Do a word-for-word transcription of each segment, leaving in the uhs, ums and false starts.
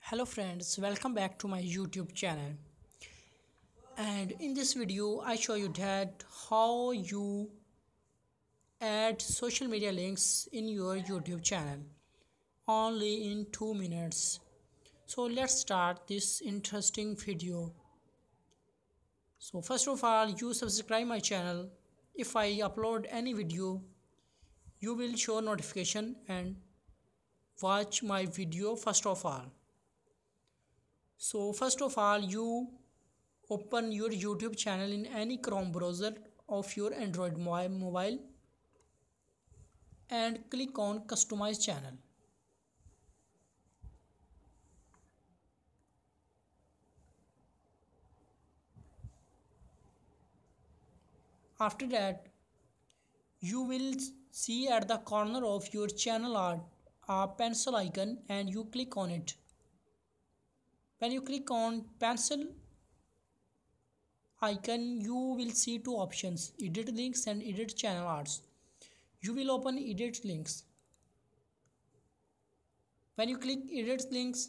Hello friends, welcome back to my YouTube channel. And in this video I show you that how you add social media links in your YouTube channel only in two minutes. So let's start this interesting video. So first of all, you subscribe my channel. If I upload any video, you will show notification and watch my video first of all. So first of all, you open your YouTube channel in any Chrome browser of your Android mobile and click on customize channel. After that, you will see at the corner of your channel art a pencil icon and you click on it. When you click on pencil icon, you will see two options: edit links and edit channel arts. You will open edit links. When you click edit links,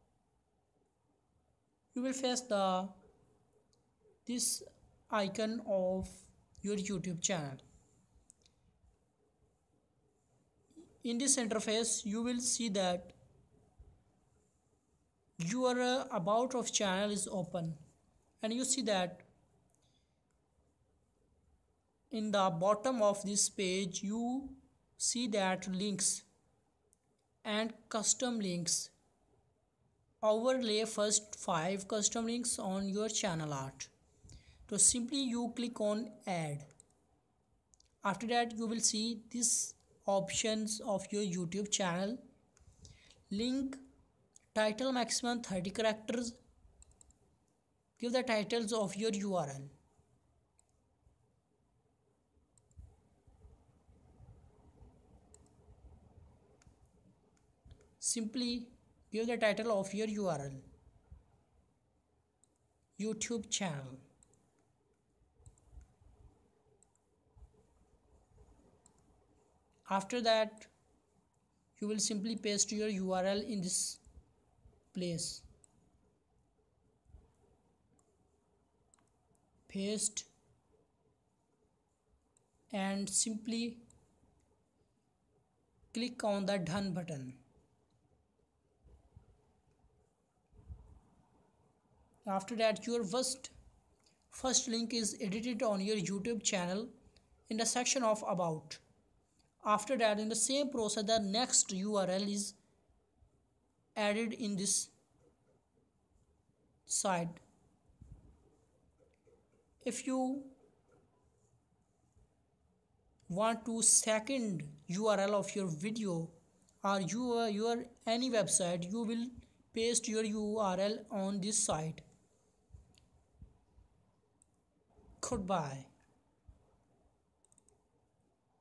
you will face the this icon of your YouTube channel. In this interface, you will see that your uh, about of channel is open, and you see that in the bottom of this page you see that links and custom links. Overlay first five custom links on your channel art. So simply you click on add. After that, you will see these options of your YouTube channel: link, title maximum thirty characters, give the titles of your U R L. Simply give the title of your U R L, YouTube channel. After that, you will simply paste your U R L in this place. Paste and simply click on the done button. After that, your first first link is edited on your YouTube channel in the section of about. After that, in the same process, the next U R L is added in this site. If you want to second U R L of your video or your, your any website, you will paste your U R L on this site. Goodbye.